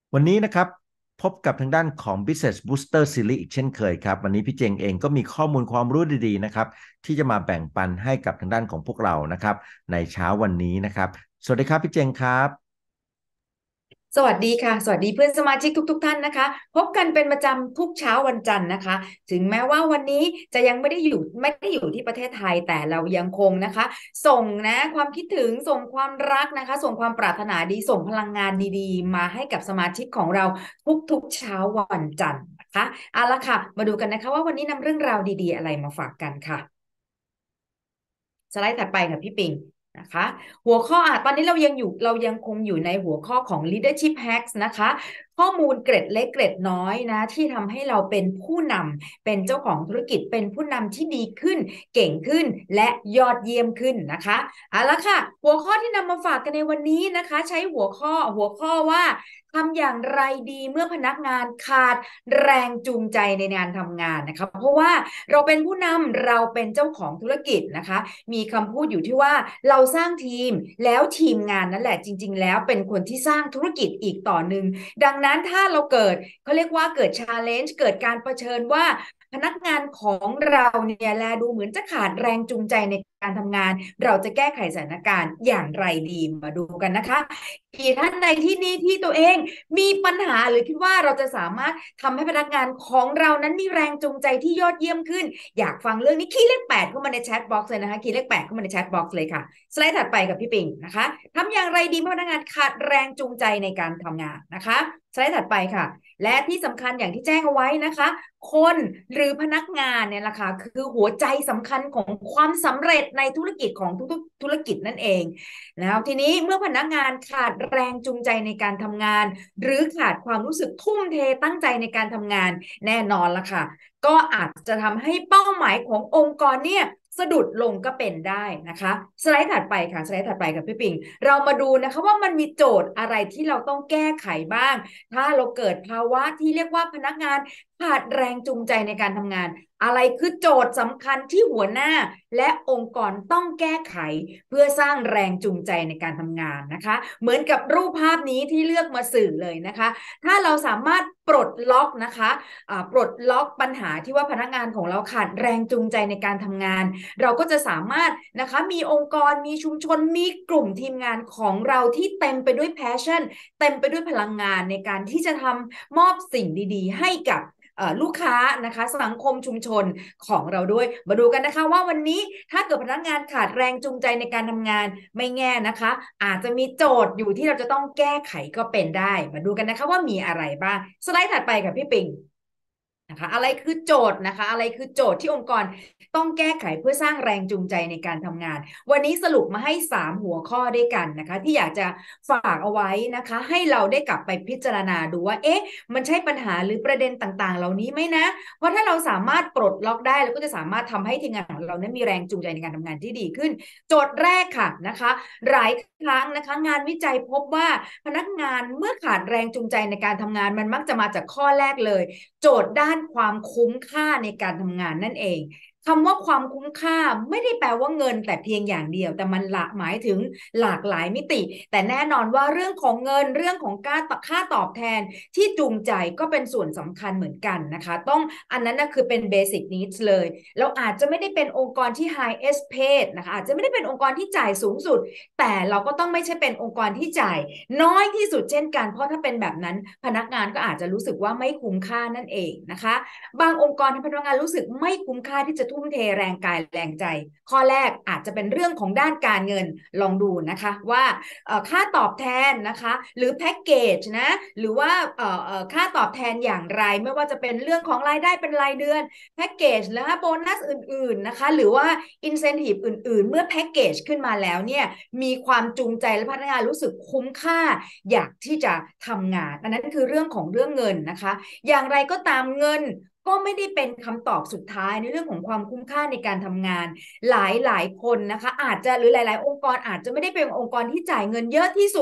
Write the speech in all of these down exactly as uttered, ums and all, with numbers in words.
วันนี้นะครับพบกับทางด้านของ Business Booster Series อีกเช่นเคยครับวันนี้พี่เจงเองก็มีข้อมูลความรู้ดีๆนะครับที่จะมาแบ่งปันให้กับทางด้านของพวกเรานะครับในเช้าวันนี้นะครับสวัสดีครับพี่เจงครับสวัสดีค่ะสวัสดีเพื่อนสมาชิกทุกๆทท่านนะคะพบกันเป็นประจำทุกเช้าวันจันทร์นะคะถึงแม้ว่าวันนี้จะยังไม่ได้อยู่ไม่ได้อยู่ที่ประเทศไทยแต่เรายังคงนะคะส่งนะความคิดถึงส่งความรักนะคะส่งความปรารถนาดีส่งพลังงานดีๆมาให้กับสมาชิกของเราทุกๆเช้าวันจันทร์นะคะเอาละค่ะมาดูกันนะคะว่าวันนี้นำเรื่องราวดีๆอะไรมาฝากกันค่ะ สไลด์ถัดไปค่ะพี่ปิงนะคะหัวข้ออ่ะตอนนี้เรายังอยู่เรายังคงอยู่ในหัวข้อของ leadership hacks นะคะข้อมูลเกร็ดเล็กเกร็ดน้อยนะที่ทำให้เราเป็นผู้นำเป็นเจ้าของธุรกิจเป็นผู้นำที่ดีขึ้นเก่งขึ้นและยอดเยี่ยมขึ้นนะคะเอาละค่ะหัวข้อที่นำมาฝากกันในวันนี้นะคะใช้หัวข้อหัวข้อว่าทำอย่างไรดีเมื่อพนักงานขาดแรงจูงใจในงานทำงานนะคะเพราะว่าเราเป็นผู้นำเราเป็นเจ้าของธุรกิจนะคะ มีคำพูดอยู่ที่ว่าเราสร้างทีมแล้วทีมงานนั่นแหละจริงๆแล้วเป็นคนที่สร้างธุรกิจอีกต่อหนึ่งดังนั้นถ้าเราเกิดเขาเรียกว่าเกิด challenge เกิดการเผชิญว่าพนักงานของเราเนี่ยแลดูเหมือนจะขาดแรงจูงใจในการทำงานเราจะแก้ไขสถานการณ์อย่างไรดีมาดูกันนะคะกี่ท่านในที่นี้ที่ตัวเองมีปัญหาหรือคิดว่าเราจะสามารถทำให้พนักงานของเรานั้นมีแรงจูงใจที่ยอดเยี่ยมขึ้น อยากฟังเรื่องนี้คีย์เลขแปดเข้ามาในแชทบ็อกซ์เลยนะคะคีย์เลขแปดเข้ามาในแชทบ็อกซ์เลยค่ะสไลด์ถัดไปกับพี่ปิงนะคะทำอย่างไรดีเมื่อพนักงานขาดแรงจูงใจในการทำงานนะคะสไลด์ถัดไปค่ะและที่สำคัญอย่างที่แจ้งเอาไว้นะคะคนหรือพนักงานเนี่ยแหละค่ะคือหัวใจสำคัญของความสำเร็จในธุรกิจของทุกๆธุรกิจนั่นเองแล้วทีนี้เมื่อพนักงานขาดแรงจูงใจในการทำงานหรือขาดความรู้สึกทุ่มเทตั้งใจในการทำงานแน่นอนละค่ะ ก็อาจจะทำให้เป้าหมายขององค์กรเนี่ยสะดุดลงก็เป็นได้นะคะสไลด์ถัดไปค่ะสไลด์ถัดไปกับพี่ปิงเรามาดูนะคะว่ามันมีโจทย์อะไรที่เราต้องแก้ไขบ้างถ้าเราเกิดภาวะที่เรียกว่าพนักงานขาดแรงจูงใจในการทำงานอะไรคือโจทย์สำคัญที่หัวหน้าและองค์กรต้องแก้ไขเพื่อสร้างแรงจูงใจในการทำงานนะคะเหมือนกับรูปภาพนี้ที่เลือกมาสื่อเลยนะคะถ้าเราสามารถปลดล็อกนะคะ ปลดล็อกปัญหาที่ว่าพนักงานของเราขาดแรงจูงใจในการทำงานเราก็จะสามารถนะคะมีองค์กรมีชุมชนมีกลุ่มทีมงานของเราที่เต็มไปด้วย passion เต็มไปด้วยพลังงานในการที่จะทำมอบสิ่งดีๆให้กับลูกค้านะคะสังคมชุมชนของเราด้วยมาดูกันนะคะว่าวันนี้ถ้าเกิดพนักงานขาดแรงจูงใจในการทำงานไม่แง่นะคะอาจจะมีโจทย์อยู่ที่เราจะต้องแก้ไขก็เป็นได้มาดูกันนะคะว่ามีอะไรบ้างสไลด์ถัดไปค่ะพี่ปิง นะคะอะไรคือโจทย์นะคะอะไรคือโจทย์ที่องค์กรต้องแก้ไขเพื่อสร้างแรงจูงใจในการทำงานวันนี้สรุปมาให้สามหัวข้อด้วยกันนะคะที่อยากจะฝากเอาไว้นะคะให้เราได้กลับไปพิจารณาดูว่าเอ๊ะมันใช่ปัญหาหรือประเด็นต่างๆเหล่านี้ไหมนะเพราะถ้าเราสามารถปลดล็อกได้เราก็จะสามารถทำให้ทีมงานของเรานั้นมีแรงจูงใจในการทำงานที่ดีขึ้นโจทย์แรกค่ะนะคะหลายครั้งนะคะงานวิจัยพบว่าพนักงานเมื่อขาดแรงจูงใจในการทำงานมันมักจะมาจากข้อแรกเลย โจทย์ด้านความคุ้มค่าในการทำงานนั่นเองคำว่าความคุ้มค่าไม่ได้แปลว่าเงินแต่เพียงอย่างเดียวแต่มันหลากหมายถึงหลากหลายมิติแต่แน่นอนว่าเรื่องของเงินเรื่องของการค่าตอบแทนที่จูงใจก็เป็นส่วนสำคัญเหมือนกันนะคะต้องอันนั้นนะคือเป็น basic needs เลยเราอาจจะไม่ได้เป็นองค์กรที่ highest paid นะคะอาจจะไม่ได้เป็นองค์กรที่จ่ายสูงสุดแต่เราก็ต้องไม่ใช่เป็นองค์กรที่จ่ายน้อยที่สุดเช่นกันเพราะถ้าเป็นแบบนั้นพนักงานก็อาจจะรู้สึกว่าไม่คุ้มค่านั่นเองนะคะบางองค์กรที่พนักงานรู้สึกไม่คุ้มค่าที่จะทุ่มเทแรงกายแรงใจข้อแรกอาจจะเป็นเรื่องของด้านการเงินลองดูนะคะว่าค่าตอบแทนนะคะหรือแพ็กเกจนะหรือว่าค่าตอบแทนอย่างไรไม่ว่าจะเป็นเรื่องของรายได้เป็นรายเดือนแพ็กเกจแล้วโบนัสอื่นๆนะคะหรือว่าอินเซนティブอื่นๆเมื่อแพ็กเกจขึ้นมาแล้วเนี่ยมีความจูงใจและพนักงานรู้สึกคุ้มค่าอยากที่จะทำงานอันนั้นคือเรื่องของเรื่องเงินนะคะอย่างไรก็ตามเงินก็ไม่ได้เป็นคำตอบสุดท้ายในเรื่องของความคุ้มค่าในการทำงานหลายหลายคนนะคะอาจจะหรือหลายๆองค์กรอาจจะไม่ได้เป็นองค์กรที่จ่ายเงินเยอะที่สุด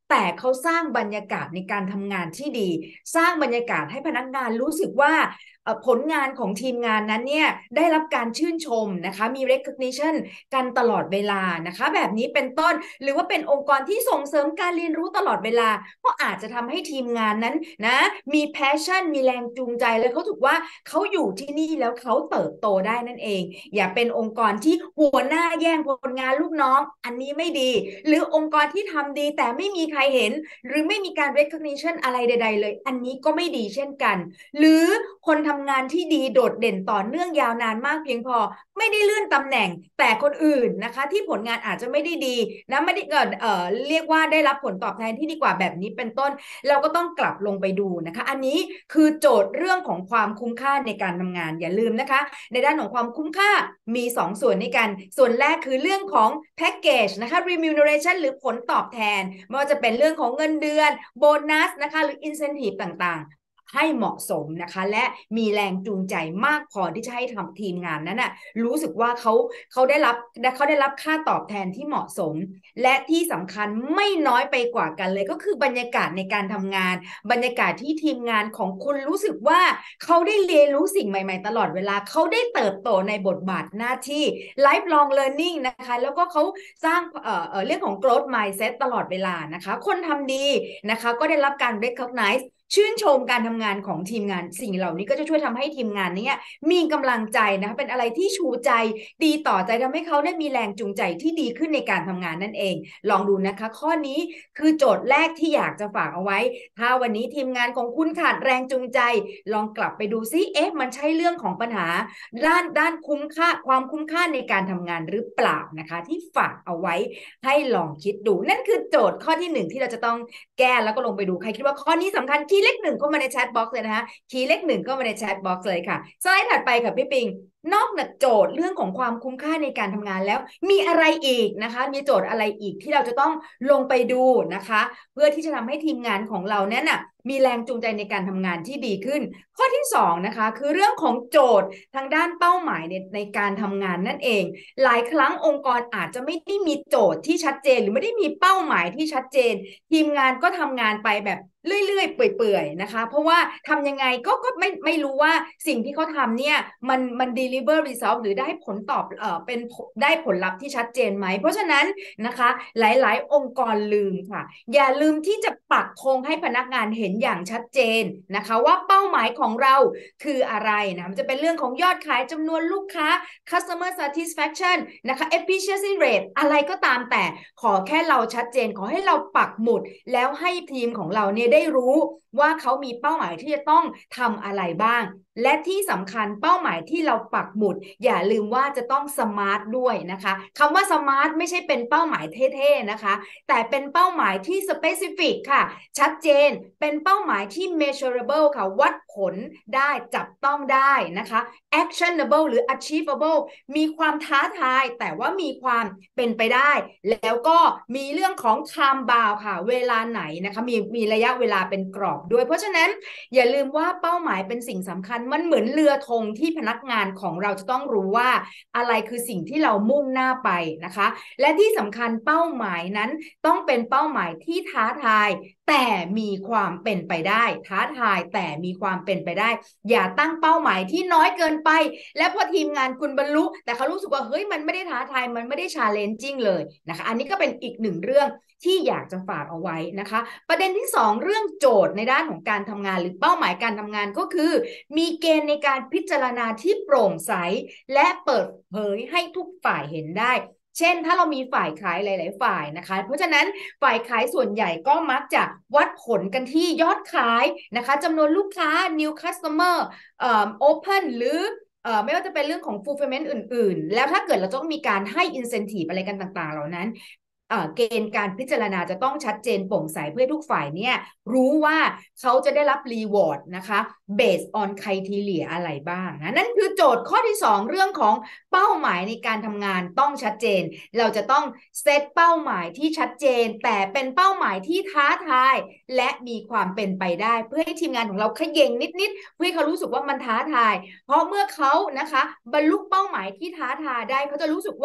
แต่เขาสร้างบรรยากาศในการทำงานที่ดีสร้างบรรยากาศให้พนักงานรู้สึกว่าผลงานของทีมงานนั้นเนี่ยได้รับการชื่นชมนะคะมี recognition กันตลอดเวลานะคะแบบนี้เป็นต้นหรือว่าเป็นองค์กรที่ส่งเสริมการเรียนรู้ตลอดเวลาก็อาจจะทำให้ทีมงานนั้นนะมี passion มีแรงจูงใจและเขาถือว่าเขาอยู่ที่นี่แล้วเขาเติบโตได้นั่นเองอย่าเป็นองค์กรที่หัวหน้าแย่งผลงานลูกน้องอันนี้ไม่ดีหรือองค์กรที่ทำดีแต่ไม่มีใครเห็นหรือไม่มีการ recognition อะไรใดๆเลยอันนี้ก็ไม่ดีเช่นกันหรือคนทำงานที่ดีโดดเด่นต่อเนื่องยาวนานมากเพียงพอไม่ได้เลื่อนตำแหน่งแต่คนอื่นนะคะที่ผลงานอาจจะไม่ได้ดีนะไม่ได้เกิดเอ่อเรียกว่าได้รับผลตอบแทนที่ดีกว่าแบบนี้เป็นต้นเราก็ต้องกลับลงไปดูนะคะอันนี้คือโจทย์เรื่องของความคุ้มค่าในการทำงานอย่าลืมนะคะในด้านของความคุ้มค่ามีสองส่วนด้วยกันส่วนแรกคือเรื่องของแพ็กเกจนะคะ remuneration หรือผลตอบแทนไม่ว่าจะเป็นเรื่องของเงินเดือนโบนัสนะคะหรือ incentive ต่างๆให้เหมาะสมนะคะและมีแรงจูงใจมากพอที่จะให้ทำทีมงานนั้นนะรู้สึกว่าเขาเขาได้รับเขาได้รับค่าตอบแทนที่เหมาะสมและที่สำคัญไม่น้อยไปกว่ากันเลยก็คือบรรยากาศในการทำงานบรรยากาศที่ทีมงานของคุณรู้สึกว่าเขาได้เรียนรู้สิ่งใหม่ๆตลอดเวลาเขาได้เติบโตในบทบาทหน้าที่ lifelong learning นะคะแล้วก็เขาสร้างเอ่อเอ่อเรื่องของ growth mindset ตลอดเวลานะคะคนทำดีนะคะก็ได้รับการ recognizeชื่นชมการทำงานของทีมงานสิ่งเหล่านี้ก็จะช่วยทำให้ทีมงานนี้มีกำลังใจนะคะเป็นอะไรที่ชูใจดีต่อใจทำให้เขาได้มีแรงจูงใจที่ดีขึ้นในการทำงานนั่นเองลองดูนะคะข้อนี้คือโจทย์แรกที่อยากจะฝากเอาไว้ถ้าวันนี้ทีมงานของคุณขาดแรงจูงใจลองกลับไปดูซิเอ๊ะมันใช่เรื่องของปัญหาด้านด้านคุ้มค่าความคุ้มค่าในการทำงานหรือเปล่านะคะที่ฝากเอาไว้ให้ลองคิดดูนั่นคือโจทย์ข้อที่หนึ่งที่เราจะต้องแก้แล้วก็ลงไปดูใครคิดว่าข้อนี้สำคัญคีย์เลขหนึ่งเข้ามาในแชทบ็อกซ์เลยนะคะคีย์เลขหนึ่งเข้ามาในแชทบ็อกซ์เลยค่ะสไลด์ถัดไปค่ะพี่ปิงนอกจากโจทย์เรื่องของความคุ้มค่าในการทำงานแล้วมีอะไรอีกนะคะมีโจทย์อะไรอีกที่เราจะต้องลงไปดูนะคะเพื่อที่จะทำให้ทีมงานของเรานั้นน่ะมีแรงจูงใจในการทำงานที่ดีขึ้นข้อที่สองนะคะคือเรื่องของโจทย์ทางด้านเป้าหมายในในการทำงานนั่นเองหลายครั้งองค์กรอาจจะไม่ได้มีโจทย์ที่ชัดเจนหรือไม่ได้มีเป้าหมายที่ชัดเจนทีมงานก็ทำงานไปแบบเรื่อยๆเปื่อยๆนะคะเพราะว่าทำยังไงก็ก็ไม่ไม่รู้ว่าสิ่งที่เขาทำเนี่ยมันมัน deliver result หรือได้ผลตอบเอ่อเป็นได้ผลลัพธ์ที่ชัดเจนไหมเพราะฉะนั้นนะคะหลายๆองค์กรลืมค่ะอย่าลืมที่จะปักธงให้พนักงานเห็นอย่างชัดเจนนะคะว่าเป้าหมายของเราคืออะไรนะมันจะเป็นเรื่องของยอดขายจำนวนลูกค้า customer satisfaction นะคะ efficiency rate อะไรก็ตามแต่ขอแค่เราชัดเจนขอให้เราปักหมุดแล้วให้ทีมของเราเนี่ยได้รู้ว่าเขามีเป้าหมายที่จะต้องทำอะไรบ้างและที่สำคัญเป้าหมายที่เราปักหมุดอย่าลืมว่าจะต้องสมาร์ทด้วยนะคะคำว่าสมาร์ทไม่ใช่เป็นเป้าหมายเท่ๆนะคะแต่เป็นเป้าหมายที่ specific ค่ะชัดเจนเป็นเป้าหมายที่ measurable ค่ะวัดผลได้จับต้องได้นะคะ actionable หรือ achievable มีความท้าทายแต่ว่ามีความเป็นไปได้แล้วก็มีเรื่องของ time bound ค่ะเวลาไหนนะคะมีมีระยะเวลาเป็นกรอบด้วยเพราะฉะนั้นอย่าลืมว่าเป้าหมายเป็นสิ่งสำคัญมันเหมือนเรือธงที่พนักงานของเราจะต้องรู้ว่าอะไรคือสิ่งที่เรามุ่งหน้าไปนะคะและที่สำคัญเป้าหมายนั้นต้องเป็นเป้าหมายที่ท้าทายแต่มีความเป็นไปได้ท้าทายแต่มีความเป็นไปได้อย่าตั้งเป้าหมายที่น้อยเกินไปและพอทีมงานคุณบรรลุแต่เขารู้สึกว่าเฮ้ยมันไม่ได้ท้าทายมันไม่ได้ challenging เลยนะคะอันนี้ก็เป็นอีกหนึ่งเรื่องที่อยากจะฝากเอาไว้นะคะประเด็นที่สองเรื่องโจทย์ในด้านของการทำงานหรือเป้าหมายการทำงานก็คือมีเกณฑ์ในการพิจารณาที่โปร่งใสและเปิดเผยให้ทุกฝ่ายเห็นได้เช่นถ้าเรามีฝ่ายขายหลายๆฝ่ายนะคะเพราะฉะนั้นฝ่ายขายส่วนใหญ่ก็มักจะวัดผลกันที่ยอดขายนะคะจำนวนลูกค้า new customer เอ่อ open หรือเอ่อไม่ว่าจะเป็นเรื่องของ fulfillment อื่นๆแล้วถ้าเกิดเราต้องมีการให้ incentive อะไรกันต่างๆเหล่านั้นเกณฑ์การพิจารณาจะต้องชัดเจนโปร่งใสเพื่อทุกฝ่ายเนี่ยรู้ว่าเขาจะได้รับรีวอร์ดนะคะ based on criteria อะไรบ้างนะนั่นคือโจทย์ข้อที่สองเรื่องของเป้าหมายในการทำงานต้องชัดเจนเราจะต้องเซตเป้าหมายที่ชัดเจนแต่เป็นเป้าหมายที่ท้าทายและมีความเป็นไปได้เพื่อให้ทีมงานของเราเขย่งนิดๆเพื่อให้เขารู้สึกว่ามันท้าทายเพราะเมื่อเขานะคะบรรลุเป้าหมายที่ท้าทายได้เขาจะรู้สึกว่า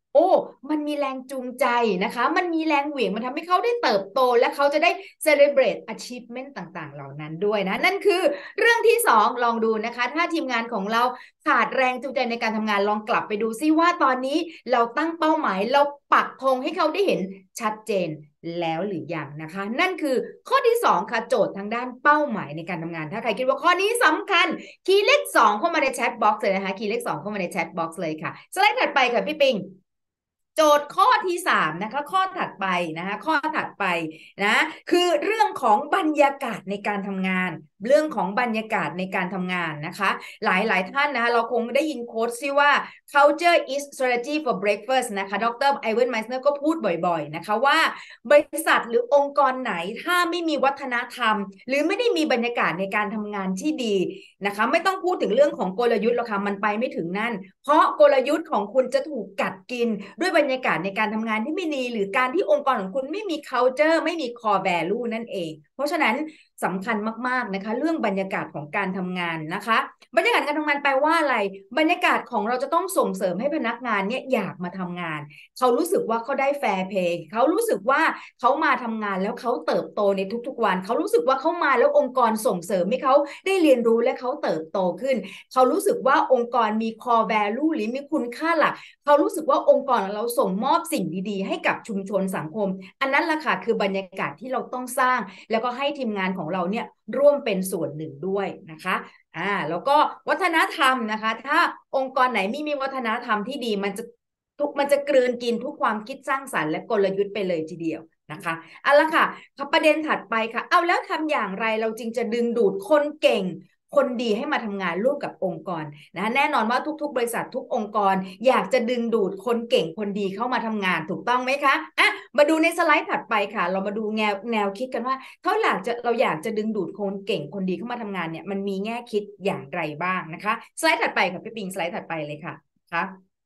โอ้มันมีแรงจูงใจนะคะมันมีแรงเหวี่ยงมันทำให้เขาได้เติบโตและเขาจะได้ celebrate achievement ต่างๆเหล่านั้นด้วยนะนั่นคือเรื่องที่สองลองดูนะคะถ้าทีมงานของเราขาดแรงจูงใจในการทำงานลองกลับไปดูซิว่าตอนนี้เราตั้งเป้าหมายเราปักธงให้เขาได้เห็นชัดเจนแล้วหรือยังนะคะนั่นคือข้อที่สองค่ะโจทย์ทางด้านเป้าหมายในการทำงานถ้าใครคิดว่าข้อนี้สำคัญคีย์เลขสองเข้ามาในแชทบ็อกซ์เลยนะคะคีย์เลขสองเข้ามาในแชทบ็อกซ์เลยค่ะสไลด์ถัดไปค่ะพี่ปิงโจทย์ข้อที่สามนะคะข้อถัดไปนะคะข้อถัดไปนะคือเรื่องของบรรยากาศในการทำงานเรื่องของบรรยากาศในการทำงานนะคะหลายหลายท่านนะคะเราคงได้ยินโค้ดที่ว่า culture is strategy for breakfast นะคะดรไอเวนไมสเนอร์ก็พูดบ่อยๆนะคะว่าบริษัทหรือองค์กรไหนถ้าไม่มีวัฒนธรรมหรือไม่ได้มีบรรยากาศในการทำงานที่ดีนะคะไม่ต้องพูดถึงเรื่องของกลยุทธ์หรอกค่ะมันไปไม่ถึงนั่นเพราะกลยุทธ์ของคุณจะถูกกัดกินด้วยบรรยากาศในการทำงานที่ไม่ดีหรือการที่องค์กรของคุณไม่มี culture ไม่มี core value นั่นเองเพราะฉะนั้นสำคัญมากๆนะคะเรื่องบรรยากาศของการทำงานนะคะบรรยากาศการทำงานแปลว่าอะไรบรรยากาศของเราจะต้องส่งเสริมให้พนักงานเนี่ยอยากมาทำงานเขารู้สึกว่าเขาได้แฟร์เพย์เขารู้สึกว่าเขามาทำงานแล้วเขาเติบโตในทุกๆวันเขารู้สึกว่าเขามาแล้วองค์กรส่งเสริมให้เขาได้เรียนรู้และเขาเติบโตขึ้นเขารู้สึกว่าองค์กรมี core value หรือมีคุณค่าหลักเขารู้สึกว่าองค์กรเราส่งมอบสิ่งดีๆให้กับชุมชนสังคมอันนั้นแหละค่ะคือบรรยากาศที่เราต้องสร้างแล้วก็ให้ทีมงานของเราเนี่ยร่วมเป็นส่วนหนึ่งด้วยนะคะอ่าแล้วก็วัฒนธรรมนะคะถ้าองค์กรไหนไม่มีวัฒนธรรมที่ดีมันจะทุกมันจะกลืนกินทุกความคิดสร้างสรรค์และกลยุทธ์ไปเลยทีเดียวนะคะเอาละค่ะประเด็นถัดไปค่ะเอาแล้วทำอย่างไรเราจึงจะดึงดูดคนเก่งคนดีให้มาทำงานร่วมกับองค์กรนะแน่นอนว่าทุกๆบริษัททุกองค์กรอยากจะดึงดูดคนเก่งคนดีเข้ามาทำงานถูกต้องไหมคะอ่ะมาดูในสไลด์ถัดไปค่ะเรามาดูแนวแนวคิดกันว่าเขาอยากจะเราอยากจะดึงดูดคนเก่งคนดีเข้ามาทำงานเนี่ยมันมีแง่คิดอย่างไรบ้างนะคะสไลด์ถัดไปค่ะพี่ปิงสไลด์ถัดไปเลยค่ะค่ะ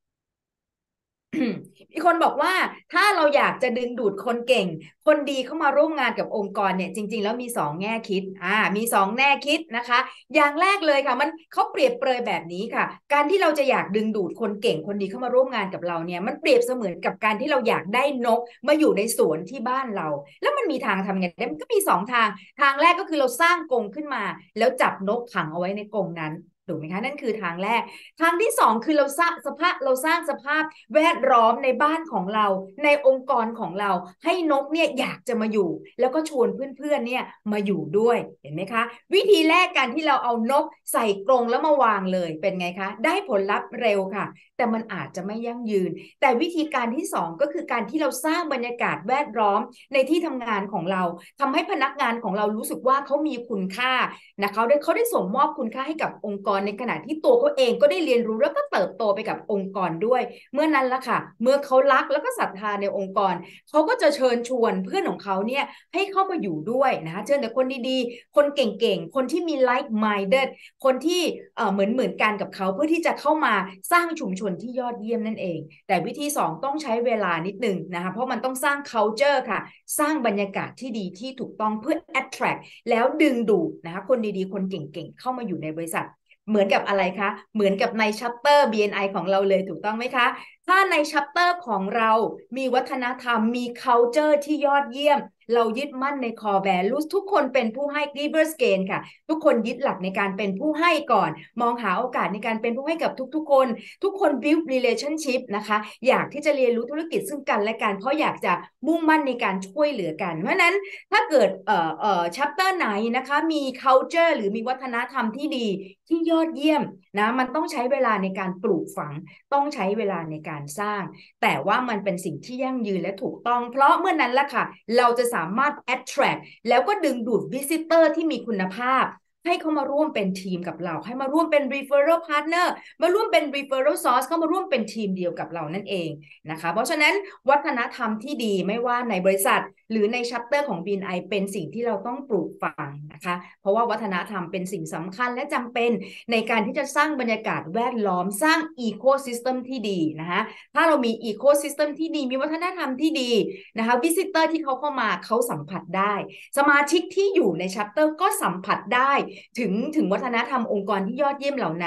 มีคนบอกว่าถ้าเราอยากจะดึงดูดคนเก่งคนดีเข้ามาร่วมงานกับองค์กรเนี่ยจริงๆแล้วมีสองแง่คิดอ่ามีสองแง่คิดนะคะอย่างแรกเลยค่ะมันเขาเปรียบเปรยแบบนี้ค่ะการที่เราจะอยากดึงดูดคนเก่งคนดีเข้ามาร่วมงานกับเราเนี่ยมันเปรียบเสมือนกับการที่เราอยากได้นกมาอยู่ในสวนที่บ้านเราแล้วมันมีทางทำไงได้มันก็มีสองทางทางแรกก็คือเราสร้างกรงขึ้นมาแล้วจับนกขังเอาไว้ในกรงนั้นถูกไหมคะนั่นคือทางแรกทางที่สองคือเราสร้างสภาพเราสร้างสภาพแวดล้อมในบ้านของเราในองค์กรของเราให้นกเนี่ยอยากจะมาอยู่แล้วก็ชวนเพื่อนๆเนี่ยมาอยู่ด้วยเห็นไหมคะวิธีแรกการที่เราเอานกใส่กรงแล้วมาวางเลยเป็นไงคะได้ผลลัพธ์เร็วค่ะแต่มันอาจจะไม่ยั่งยืนแต่วิธีการที่สองก็คือการที่เราสร้างบรรยากาศแวดล้อมในที่ทำงานของเราทำให้พนักงานของเรารู้สึกว่าเขามีคุณค่านะเขาได้เขาได้ส่งมอบคุณค่าให้กับองค์กรในขณะที่ตัวเขาเองก็ได้เรียนรู้แล้วก็เติบโตไปกับองค์กรด้วยเมื่อนั้นละค่ะเมื่อเขารักแล้วก็ศรัทธาในองค์กรเขาก็จะเชิญชวนเพื่อนของเขาเนี่ยให้เข้ามาอยู่ด้วยนะคะเชิญแต่คนดีๆคนเก่งๆคนที่มี like minded คนที่เอ่อเหมือนเหมือนกันกับเขาเพื่อที่จะเข้ามาสร้างชุมชนที่ยอดเยี่ยมนั่นเองแต่วิธีสองต้องใช้เวลานิดนึงนะคะเพราะมันต้องสร้าง culture ค่ะสร้างบรรยากาศที่ดีที่ถูกต้องเพื่อ attract แล้วดึงดูดนะคะคนดีๆคนเก่งๆเข้ามาอยู่ในบริษัทเหมือนกับอะไรคะเหมือนกับในชัปเตอร์ บี เอ็น ไอ ของเราเลยถูกต้องไหมคะถ้าในชัปเตอร์ของเรามีวัฒนธรรมมี culture ที่ยอดเยี่ยมเรายึดมั่นใน core values ทุกคนเป็นผู้ให้ givers gain ค่ะทุกคนยึดหลักในการเป็นผู้ให้ก่อนมองหาโอกาสในการเป็นผู้ให้กับทุกๆคนทุกคน build relationship นะคะอยากที่จะเรียนรู้ธุรกิจซึ่งกันและกันเพราะอยากจะมุ่งมั่นในการช่วยเหลือกันเพราะนั้นถ้าเกิดเอ่อเอ่อ chapter ไหนนะคะมี culture หรือมีวัฒนธรรมที่ดีที่ยอดเยี่ยมนะมันต้องใช้เวลาในการปลูกฝังต้องใช้เวลาในการสร้างแต่ว่ามันเป็นสิ่งที่ยั่งยืนและถูกต้องเพราะเมื่อนนั้นล่ะค่ะเราจะสามารถ attract แล้วก็ดึงดูด visitor ที่มีคุณภาพให้เขามาร่วมเป็นทีมกับเราให้มาร่วมเป็น referral partner มาร่วมเป็น referral source เข้ามาร่วมเป็นทีมเดียวกับเรานั่นเองนะคะเพราะฉะนั้นวัฒนธรรมที่ดีไม่ว่าในบริษัทหรือในชัปเตอร์ของ บี เอ็น ไอ เป็นสิ่งที่เราต้องปลูกฝังนะคะเพราะว่าวัฒนธรรมเป็นสิ่งสำคัญและจำเป็นในการที่จะสร้างบรรยากาศแวดล้อมสร้าง ecosystem ที่ดีนะคะถ้าเรามี ecosystem ที่ดีมีวัฒนธรรมที่ดีนะคะ visitor ที่เขาเข้ามาเขาสัมผัสได้สมาชิกที่อยู่ในชัปเตอร์ก็สัมผัสได้ถึงถึงวัฒนธรรมองค์กรที่ยอดเยี่ยมเหล่านั้น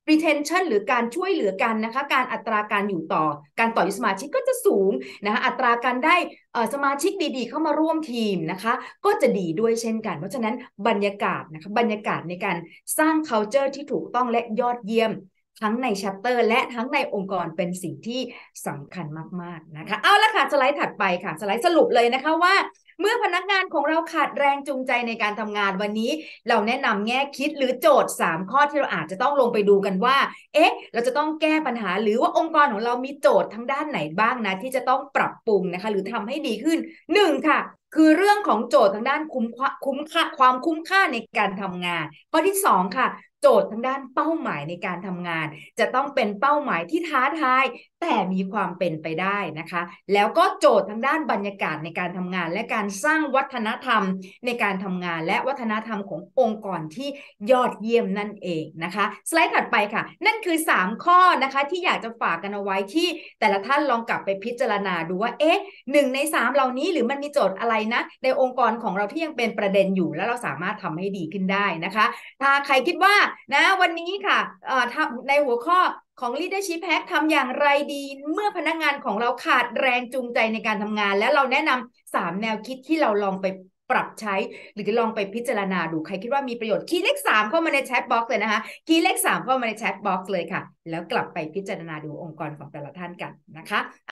retention หรือการช่วยเหลือกันนะคะการอัตราการอยู่ต่อการต่ออายุสมาชิกก็จะสูงนะคะอัตราการได้สมาชิกดีๆเข้ามาร่วมทีมนะคะก็จะดีด้วยเช่นกันเพราะฉะนั้นบรรยากาศนะคะบรรยากาศในการสร้าง culture ที่ถูกต้องและยอดเยี่ยมทั้งใน chapter และทั้งในองค์กรเป็นสิ่งที่สำคัญมากๆนะคะเอาละค่ะสไลด์ถัดไปค่ะสไลด์สรุปเลยนะคะว่าเมื่อพนักงานของเราขาดแรงจูงใจในการทำงานวันนี้เราแนะนำแง่คิดหรือโจทย์สามข้อที่เราอาจจะต้องลงไปดูกันว่าเอ๊ะเราจะต้องแก้ปัญหาหรือว่าองค์กรของเรามีโจทย์ทั้งด้านไหนบ้างนะที่จะต้องปรับปรุงนะคะหรือทำให้ดีขึ้นหนึ่งค่ะคือเรื่องของโจทย์ทางด้านคุ้มคุ้มค่าความคุ้มค่าในการทำงานข้อที่สองค่ะโจทย์ทางด้านเป้าหมายในการทำงานจะต้องเป็นเป้าหมายที่ท้าทายแต่มีความเป็นไปได้นะคะแล้วก็โจทย์ทางด้านบรรยากาศในการทำงานและการสร้างวัฒนธรรมในการทำงานและวัฒนธรรมขององค์กรที่ยอดเยี่ยมนั่นเองนะคะสไลด์ถัดไปค่ะนั่นคือสามข้อนะคะที่อยากจะฝากกันเอาไว้ที่แต่ละท่านลองกลับไปพิจารณาดูว่าเอ๊ะหนึ่งในสามเหล่านี้หรือมันมีโจทย์อะไรนะในองค์กรของเราที่ยังเป็นประเด็นอยู่แล้วเราสามารถทำให้ดีขึ้นได้นะคะถ้าใครคิดว่านะวันนี้ค่ะในหัวข้อของ Leadership Hack ทำอย่างไรดีเมื่อพนักงานของเราขาดแรงจูงใจในการทำงานและเราแนะนำสามแนวคิดที่เราลองไปปรับใช้หรือลองไปพิจารณาดูใครคิดว่ามีประโยชน์คีย์เลขสามเข้ามาในแชทบ็อกซ์เลยนะคะคีย์เลขสามเข้ามาในแชทบ็อกซ์เลยค่ะแล้วกลับไปพิจารณาดูองค์กรของแต่ละท่านกันนะคะ